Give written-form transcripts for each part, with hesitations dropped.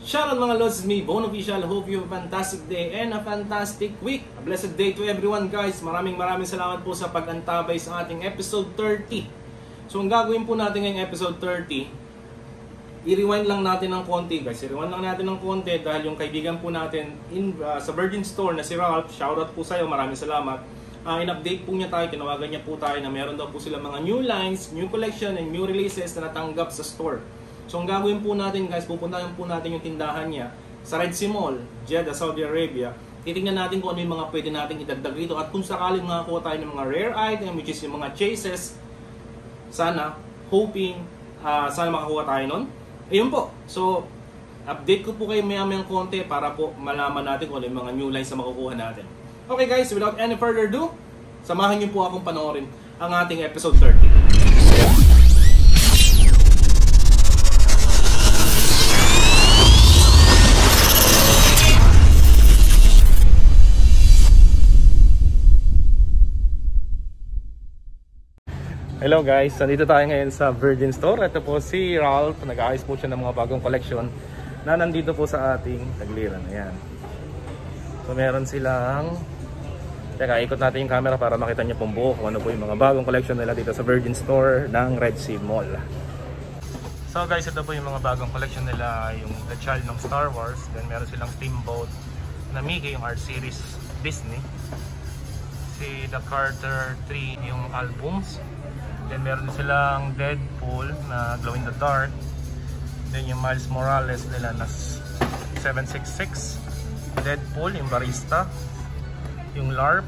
Shoutout mga lods, me, Bon Official. Hope you have a fantastic day and a fantastic week. A blessed day to everyone guys. Maraming salamat po sa pag-antabay sa ating episode 30. So ang gagawin po natin ngayong episode 30, i-rewind lang natin ng konti guys. I-rewind lang natin ng konti dahil yung kaibigan po natin sa Virgin Store na si Ralph, shoutout po sa'yo, maraming salamat. In-update po niya tayo, tinawagan niya po tayo na meron daw po sila mga new lines, new collection, and new releases na natanggap sa store. So ang gagawin po natin guys, pupuntahan po natin yung tindahan niya sa Red Sea Mall, Jeddah, Saudi Arabia. Titingnan natin kung ano yung mga pwede natin idagdag rito at kung sakaling makakuha tayo ng mga rare item, which is yung mga chases, sana, hoping, sana makakuha tayo nun. Ayun po, so update ko po kayo maya-mayang konti para po malaman natin kung ano yung mga new lines na makukuha natin. Okay guys, without any further ado, samahan niyo po akong panoorin ang ating episode 30. Hello guys, nandito tayo ngayon sa Virgin Store. Ito po si Ralph, nag-aayos po siya ng mga bagong collection na nandito po sa ating tagliran. Ayan. So meron silang, teka, ikot natin yung camera para makita niyo pong buo kung ano po yung mga bagong collection nila dito sa Virgin Store ng Red Sea Mall. So guys, ito po yung mga bagong collection nila, yung The Child ng Star Wars. Then meron silang Steamboat na Mickey, yung art series Disney. Si The Carter 3, yung albums. Then meron silang Deadpool na glow in the dark. Then yung Miles Morales nila na 766. Deadpool, yung barista. Yung LARP.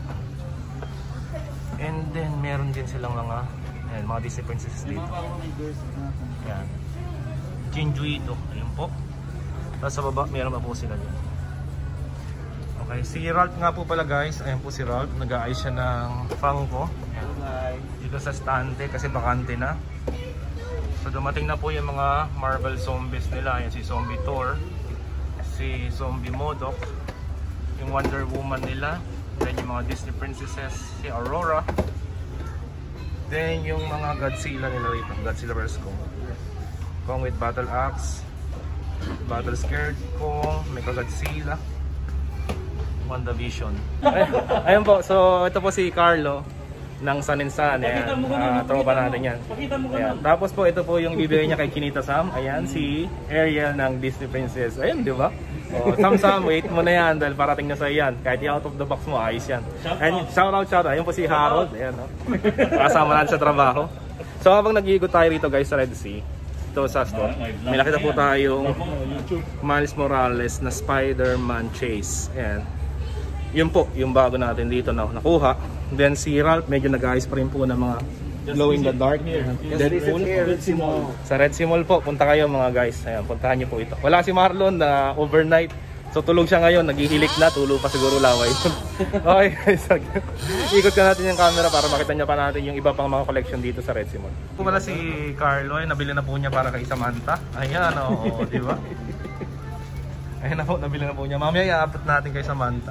And then meron din silang mga Disney princesses dito. Yan. Jinjuito, ayun po. Tapos sa baba meron pa po sila dito. Okay, si Ralph nga po pala guys. Ayan po si Ralph, nag-aayos siya ng Funko dito sa stante kasi bakante na. So dumating na po yung mga Marvel zombies nila. Yan si Zombie Thor, si Zombie Modok, yung Wonder Woman nila, then yung mga Disney princesses, si Aurora, then yung mga Godzilla nila rito, Godzilla vs. Kong with Battle Axe, Battle Scared Kong, Mecha Godzilla, WandaVision. Ayun po, so ito po si Carlo ng Sun and Sun. Ayan, tropa natin yan. Ayan. Tapos po ito po yung bibigay niya kay Kinita Sam. Ayan, si Ariel ng Disney Princess. Ayun, di ba? O, Sam, wait mo na yan dahil parating na sa yan. Kahit out of the box mo, ayos yan. And shout out. Ayun po si Harold. Ayan, no? Kasama natin sa trabaho. So habang nag-iikot tayo rito guys sa Red Sea, ito sa store, may nakita po tayong Miles Morales na Spider-Man Chase. Ayan. Yun po, yung bago natin dito na nakuha. Then si Ralph, medyo nag-ayos pa rin po ng mga glow in the dark. Deadpool. Sa Red Sea Mall po, punta kayo mga guys. Ayan, puntahan nyo po ito. Wala si Marlon na overnight. So tulog siya ngayon, naghihilik na, tulog pa siguro laway. Okay guys, ikot ka natin yung camera para makita niya pa natin yung iba pang mga collection dito sa Red Sea Mall. Ito pala si Carlo, nabili na po niya para kay Samantha. Ayan, oo, di ba? Ayan na po, nabili na po niya. Mamaya i-upload natin kay Samantha.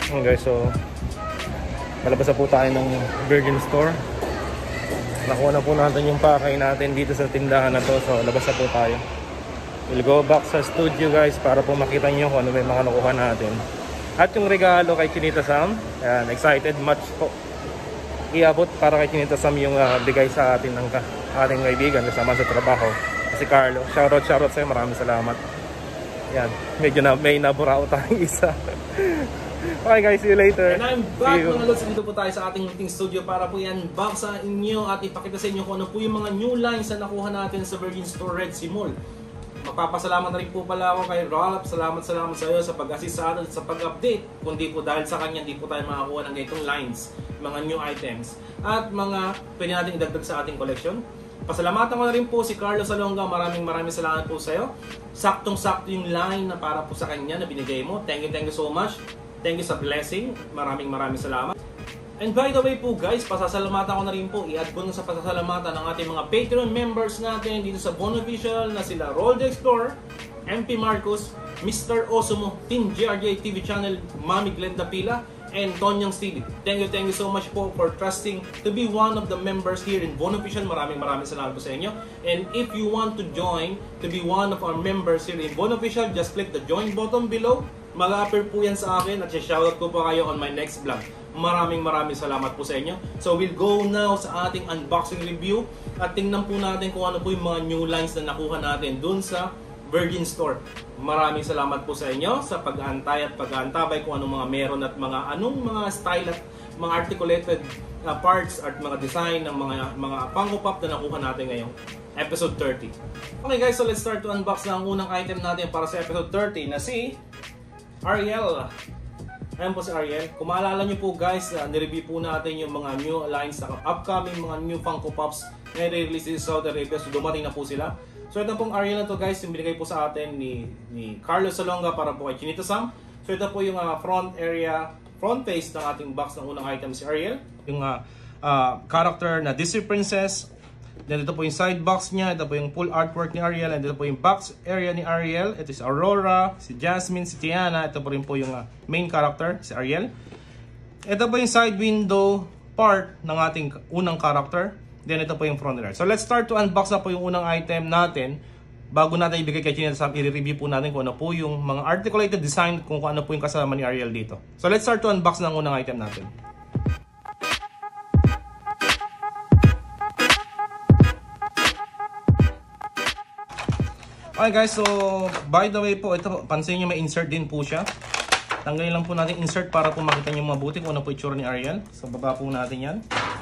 Okay guys, so malabas na po tayo ng Virgin Store. Nakuha na po natin yung pakay natin dito sa tindahan na to. So labas na po tayo. We'll go back sa studio guys para po makita nyo kung ano may mga nakuha natin. At yung regalo kay Chinita Sam, yan, excited much po iabot para kay Chinita Sam yung bigay sa atin ng ating kaibigan kasama sa trabaho, si Carlo. Shoutout sa'yo, maraming salamat. Yan, medyo na may naburao tayong isa. Okay guys, see you later. And I'm back mga lods. Dito po tayo sa ating meeting studio para po i-unbox sa inyo at ipakita sa inyo kung ano po yung mga new lines na nakuha natin sa Virgin Store Red Sea Mall. Magpapasalamat na rin po pala ako kay Rolap. Salamat sa iyo sa pag-assist sa atin sa pag-update. Kundi po dahil sa kanya, hindi po tayo makakuha ng ganitong lines, mga new items at mga pwede natin idagdag sa ating collection. Pasalamatan ko na rin po si Carlo Salonga. Maraming salamat po sa iyo. Saktong-sakto yung line na para po sa kanya na binigay mo. Thank you so much. Thank you sa blessing. Maraming salamat. And by the way po guys, pasasalamatan ko na rin po, i-add ko na sa pasasalamatan ng ating mga Patreon members natin dito sa Bonoficial na sila Roll the Explorer, MP Marcos, Mr. Osumo, Team GRJ TV Channel, Mami Glenda Pila, and Tonyang Stevie. Thank you so much po for trusting to be one of the members here in Bonoficial. Maraming salamat po sa inyo. And if you want to join to be one of our members here in Bonoficial, just click the join button below. Mag-appear po yan sa akin at shoutout ko po kayo on my next vlog. Maraming salamat po sa inyo. So we'll go now sa ating unboxing review at tingnan po natin kung ano po yung mga new lines na nakuha natin dun sa Virgin Store. Maraming salamat po sa inyo sa pag-aantay at pag-aantabay kung anong mga meron at anong mga style at mga articulated parts at mga design ng mga Funko Pop na nakuha natin ngayong episode 30. Okay guys, so let's start to unbox na ang unang item natin para sa episode 30 na si Ariel. Ayan po si Ariel. Kung maalala nyo po guys, nireview po natin yung mga new lines na upcoming mga new Funko Pops na i-release sa Saudi Arabia. So dumating na po sila. So ito pong Ariel na to guys, yung binigay po sa atin ni Carlos Salonga para po kay Chinita Sam. So ito po yung front face ng ating box ng unang item si Ariel. Yung character na Disney Princess. Then ito po yung side box niya, ito po yung full artwork ni Ariel, and ito po yung box area ni Ariel. Ito si Aurora, si Jasmine, si Tiana. Ito po rin po yung main character, si Ariel. Ito po yung side window part ng ating unang character. Then ito po yung front area. So let's start to unbox na po yung unang item natin. Bago natin ibigay kay Chinita Sam, i-review po natin kung ano po yung mga articulated design, kung ano po yung kasama ni Ariel dito. So let's start to unbox ng unang item natin. Okay guys, so by the way po, ito pansin nyo may insert din po siya. Tanggalin lang po natin insert para po makita nyo mabuti kung ano po itsura ni Ariel. So baba po natin yan.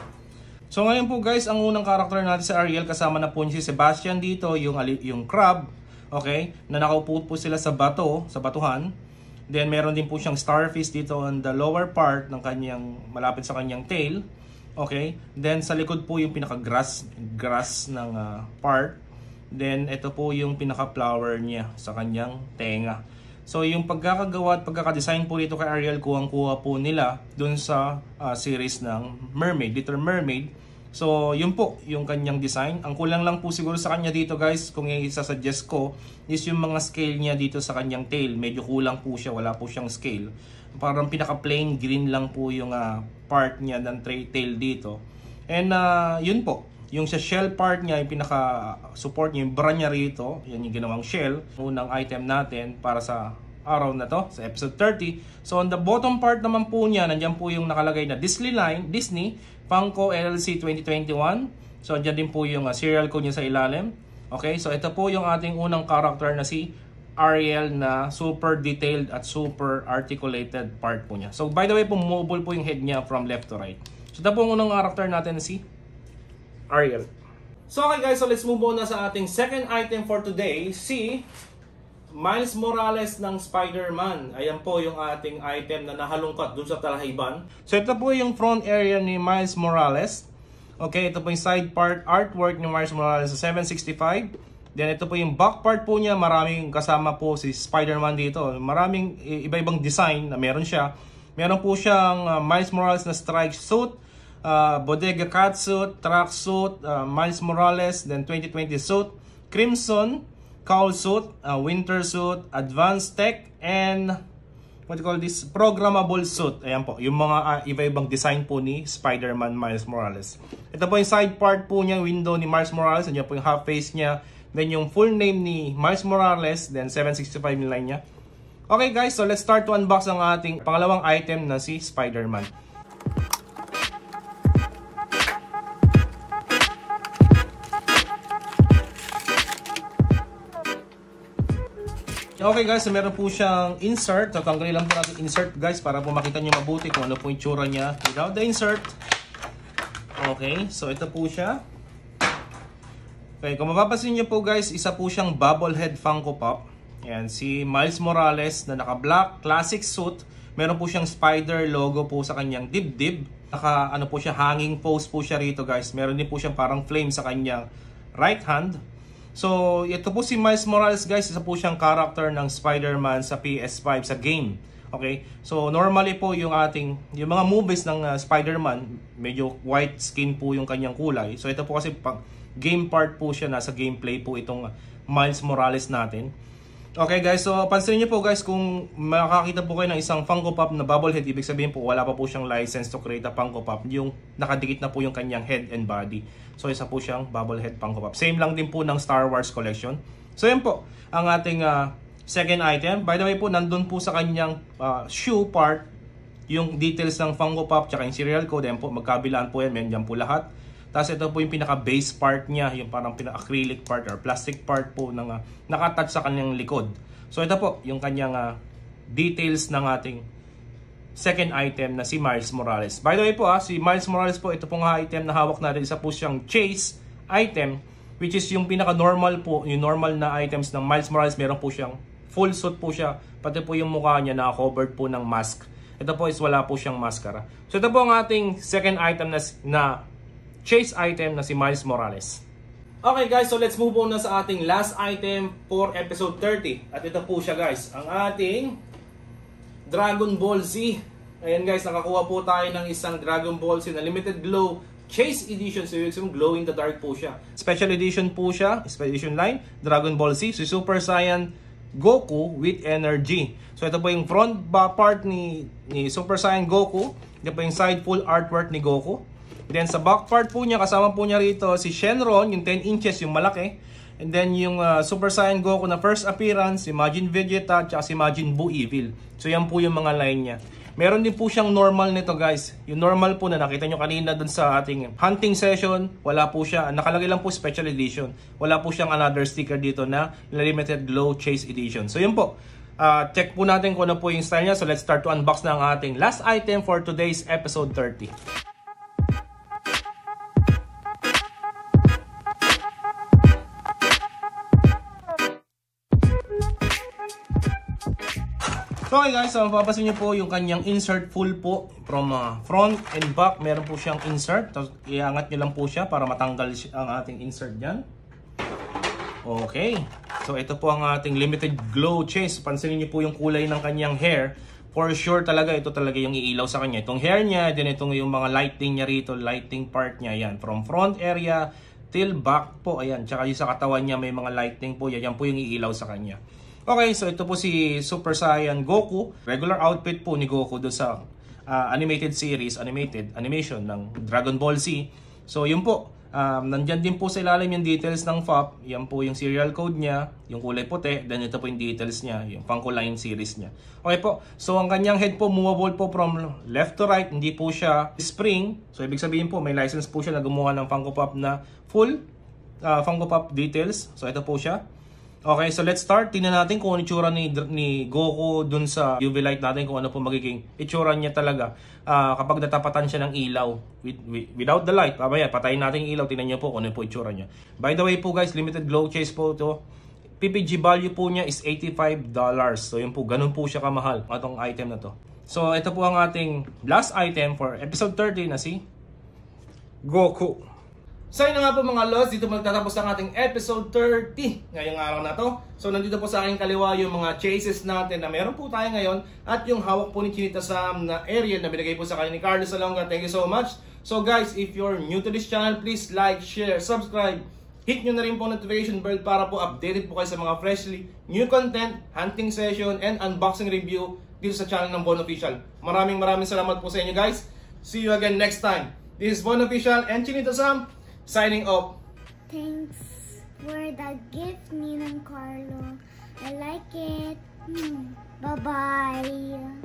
So ngayon po guys, ang unang karakter natin sa Ariel, kasama na po si Sebastian dito, yung crab, okay, na nakaupo po sila sa batuhan. Then meron din po siyang starfish dito on the lower part ng kanyang, malapit sa kanyang tail. Okay, then sa likod po yung pinaka-grass ng part. Then ito po yung pinaka-flower niya sa kanyang tenga. So yung pagkakagawa at pagkakadesign po dito kay Ariel, kuhang-kuha po nila dun sa series ng Mermaid, Little Mermaid. So yun po yung kanyang design. Ang kulang lang po siguro sa kanya dito guys, kung i-suggest ko, is yung mga scale niya dito sa kanyang tail. Medyo kulang po siya, wala po siyang scale. Parang pinaka-plain green lang po yung part niya ng tail dito. And yun po, yung sa shell part niya, yung pinaka-support niya, yung bra niya rito, yan yung ginawang shell. Unang item natin para sa araw na to, sa episode 30. So on the bottom part naman po niya, nandiyan po yung nakalagay na Disney Funko LLC 2021. So andyan din po yung serial code niya sa ilalim. Okay, so ito po yung ating unang character na si Ariel na super detailed at super articulated part po niya. So by the way po, mobile po yung head niya from left to right. So ito po yung unang character natin na si Ariel. So okay guys, so let's move on na sa ating second item for today, si Miles Morales ng Spider-Man. Ayan po yung ating item na nahalungkat dun sa talahiban. So ito po yung front area ni Miles Morales. Okay, ito po yung side part artwork ni Miles Morales sa 765. Then ito po yung back part po niya, maraming kasama po si Spider-Man dito. Maraming iba-ibang design na meron siya. Meron po siyang Miles Morales na strike suit, Bodega Catsuit, Tracksuit, Miles Morales, then 2020 suit, Crimson, Cowl suit, Winter suit, Advanced Tech, and what you call this, programmable suit. Ayan po, yung mga iba-ibang design po ni Spider-Man Miles Morales. Ito po yung side part po niya, window ni Miles Morales. Ayan po yung half face niya. Then yung full name ni Miles Morales, then 765 yung line niya. Okay guys, so let's start to unbox ang ating pangalawang item na si Spider-Man. Okay guys, so meron po siyang insert. Tatanggalin lang po natin insert guys para po makita nyo mabuti kung ano po yung tsura niya without the insert. Okay, so ito po siya. Okay, kung mapapansin nyo po guys, isa po siyang bobblehead Funko Pop. Ayan, si Miles Morales na naka-black classic suit. Meron po siyang spider logo po sa kanyang dibdib. Naka ano po siya, hanging pose po siya rito guys. Meron din po siyang parang flame sa kanyang right hand. So, ito po si Miles Morales guys, isa po siyang character ng Spider-Man sa PS5 sa game. Okay? So, normally po yung mga movies ng Spider-Man, medyo white skin po yung kanyang kulay. So, ito po kasi game part po siya, nasa gameplay po itong Miles Morales natin. Okay guys, so pansinin niyo po guys, kung makakita po kayo ng isang Funko Pop na bobblehead, ibig sabihin po wala pa po siyang license to create a Funko Pop, yung nakadikit na po yung kanyang head and body. So isa po siyang bobblehead Funko Pop. Same lang din po ng Star Wars collection. So yan po ang ating second item. By the way po, nandun po sa kanyang shoe part yung details ng Funko Pop tsaka yung serial code. Yan po, magkabilaan po yan, yan po lahat. Tapos ito po yung pinaka-base part niya, yung parang pinaka-acrylic part or plastic part po ng nakatouch sa kanyang likod. So ito po yung kanyang details ng ating second item na si Miles Morales. By the way po si Miles Morales po, ito pong item na hawak natin, isa po siyang chase item, which is yung pinaka-normal po, yung normal na items ng Miles Morales. Meron po siyang full suit po siya, pati po yung mukha niya na covered po ng mask. Ito po is wala po siyang maskara. So ito po ang ating second item na chase item na si Miles Morales. Okay guys, so let's move on na sa ating last item for episode 30. At ito po siya guys, ang ating Dragon Ball Z. Ayan guys, nakakuha po tayo ng isang Dragon Ball Z na limited glow chase edition. So yung glow in the dark po siya. Special edition po siya, special edition line, Dragon Ball Z, si Super Saiyan Goku with energy. So ito po yung front part ni Super Saiyan Goku. Ito po yung side full artwork ni Goku. Then sa back part po niya, kasama po niya rito si Shenron, yung 10 inches, yung malaki. And then yung Super Saiyan Goku na first appearance, si Majin Vegeta, at si Majin Buu Evil. So yan po yung mga line niya. Meron din po siyang normal nito guys. Yung normal po na nakita nyo kanina dun sa ating hunting session, wala po siya. Nakalagay lang po special edition. Wala po siyang another sticker dito na limited glow chase edition. So yun po. Check po natin kung ano po yung style niya. So let's start to unbox na ang ating last item for today's episode 30. So okay guys, so mapapansin nyo po yung kanyang insert full po from front and back. Meron po siyang insert. Tapos iangat nyo lang po siya para matanggal ang ating insert dyan. Okay. So ito po ang ating limited glow chase. Pansinin nyo po yung kulay ng kanyang hair. For sure talaga, ito talaga yung iilaw sa kanya. Itong hair niya, then itong yung mga lighting niya rito, lighting part niya. Yan, from front area till back po. Ayan, tsaka yung sa katawan niya may mga lighting po. Yan po yung iilaw sa kanya. Okay, so ito po si Super Saiyan Goku. Regular outfit po ni Goku doon sa animated series, animation ng Dragon Ball Z. So yun po, nandyan din po sa ilalim yung details ng FOP. Yan po yung serial code niya, yung kulay puti. Then ito po yung details niya, yung Funko Line series niya. Okay po, so ang kanyang head po movable po from left to right. Hindi po siya spring. So ibig sabihin po, may license po siya na gumawa ng Funko Pop na full Funko Pop details. So ito po siya. Okay, so let's start. Tingnan natin kung ano itsura ni Goku dun sa UV light natin, kung ano po magiging itsura niya talaga kapag natapatan siya ng ilaw without the light. Mamaya, patayin natin yung ilaw. Tingnan niyo po kung ano po itsura niya. By the way po guys, limited glow chase po ito. PPG value po niya is $85. So yun po, ganun po siya kamahal itong item na to. So ito po ang ating last item for episode 30 na si Goku. So yun na nga po mga lods, dito magtatapos ang ating episode 30 ngayong araw na to. So nandito po sa aking kaliwa yung mga chases natin na meron po tayo ngayon at yung hawak po ni Chinita Sam na area na binigay po sa kanya ni Carlos Salonga. Thank you so much. So guys, if you're new to this channel, please like, share, subscribe. Hit nyo na rin po notification bell para po updated po kayo sa mga freshly new content, hunting session, and unboxing review dito sa channel ng Bon Official. Maraming salamat po sa inyo guys. See you again next time. This is Bon Official and Chinito Sam signing off. Thanks for the gift, Ninang Carlo. I like it. Bye-bye.